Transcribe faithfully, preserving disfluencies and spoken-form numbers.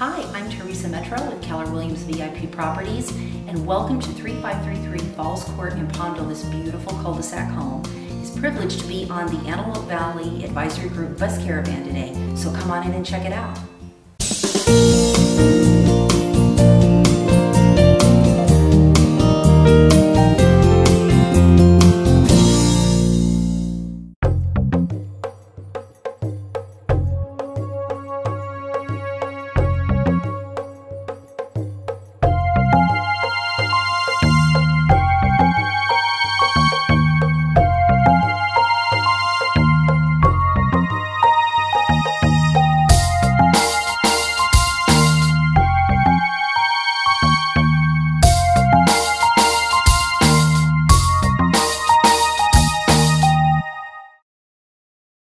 Hi, I'm Teresa Metro with Keller Williams V I P Properties, and welcome to three five three three Falls Court in Palmdale, this beautiful cul-de-sac home. It's privileged to be on the Antelope Valley Advisory Group Bus Caravan today, so come on in and check it out.